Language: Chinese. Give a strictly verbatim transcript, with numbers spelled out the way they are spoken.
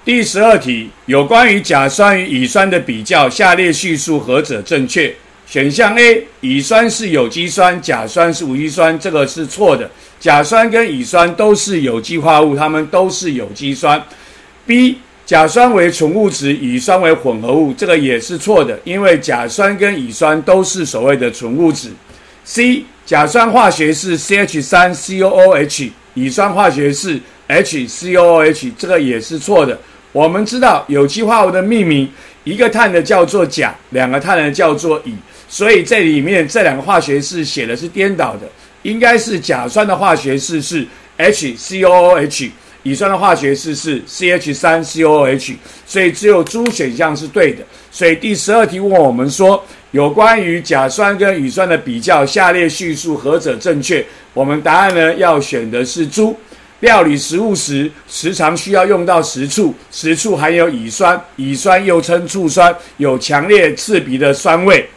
第十二题，有关于甲酸与乙酸的比较，下列叙述何者正确？选项 A， 乙酸是有机酸，甲酸是无机酸，这个是错的。甲酸跟乙酸都是有机化物，它们都是有机酸。B， 甲酸为纯物质，乙酸为混合物，这个也是错的，因为甲酸跟乙酸都是所谓的纯物质。C， 甲酸化学式 C H 三 C O O H， 乙酸化学式 H C O O H， 这个也是错的。我们知道有机化物的命名，一个碳的叫做甲，两个碳的叫做乙，所以这里面这两个化学式写的是颠倒的，应该是甲酸的化学式是 H C O O H， 乙酸的化学式是 C H 三 C O O H， 所以只有猪选项是对的。所以第十二题问我们说，有关于甲酸跟乙酸的比较，下列叙述何者正确？我们答案呢要选的是猪。料理食物时，时常需要用到食醋，食醋含有乙酸，乙酸又称醋酸，有强烈刺鼻的酸味。